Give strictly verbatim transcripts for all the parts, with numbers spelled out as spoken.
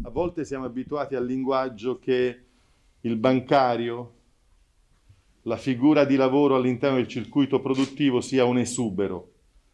A volte siamo abituati al linguaggio che il bancario, la figura di lavoro all'interno del circuito produttivo sia un esubero.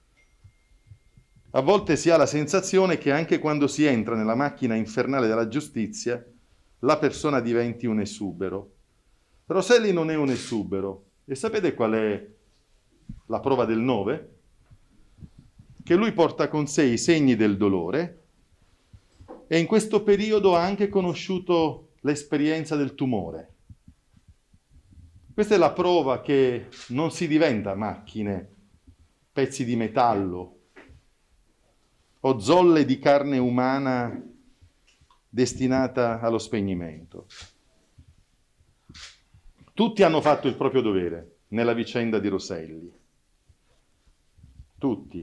A volte si ha la sensazione che anche quando si entra nella macchina infernale della giustizia, la persona diventi un esubero. Rosselli non è un esubero. E sapete qual è la prova del nove? Che lui porta con sé i segni del dolore e in questo periodo ha anche conosciuto l'esperienza del tumore. Questa è la prova che non si diventa macchine, pezzi di metallo o zolle di carne umana destinata allo spegnimento. Tutti hanno fatto il proprio dovere nella vicenda di Rosselli. Tutti.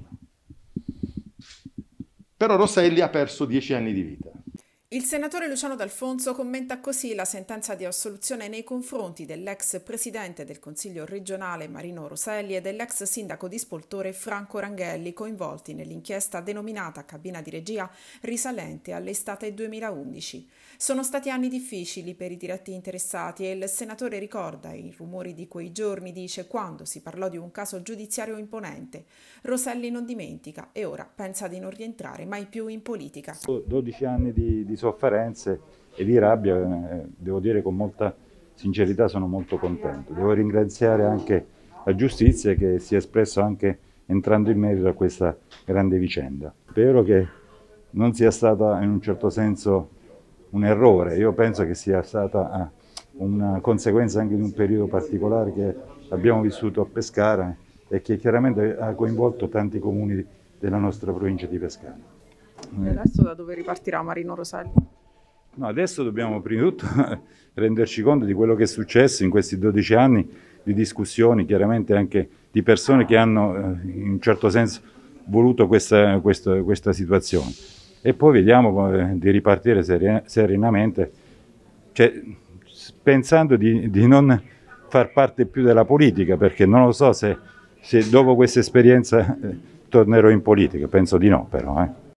Però Rosselli ha perso dieci anni di vita. Il senatore Luciano D'Alfonso commenta così la sentenza di assoluzione nei confronti dell'ex presidente del Consiglio regionale Marino Rosselli e dell'ex sindaco di Spoltore Franco Ranghelli, coinvolti nell'inchiesta denominata cabina di regia risalente all'estate duemilaundici. Sono stati anni difficili per i diretti interessati e il senatore ricorda i rumori di quei giorni, dice, quando si parlò di un caso giudiziario imponente. Rosselli non dimentica e ora pensa di non rientrare mai più in politica. dodici anni di, di sofferenze e di rabbia, eh, devo dire con molta sincerità sono molto contento. Devo ringraziare anche la giustizia che si è espressa anche entrando in merito a questa grande vicenda. Spero che non sia stata in un certo senso un errore, io penso che sia stata una conseguenza anche di un periodo particolare che abbiamo vissuto a Pescara e che chiaramente ha coinvolto tanti comuni della nostra provincia di Pescara. E adesso da dove ripartirà Marino Rosselli? No, adesso dobbiamo prima di tutto renderci conto di quello che è successo in questi dodici anni di discussioni, chiaramente anche di persone che hanno in un certo senso voluto questa, questa, questa situazione. E poi vediamo di ripartire serenamente, cioè, pensando di, di non far parte più della politica, perché non lo so se, se dopo questa esperienza eh, tornerò in politica, penso di no però. Eh.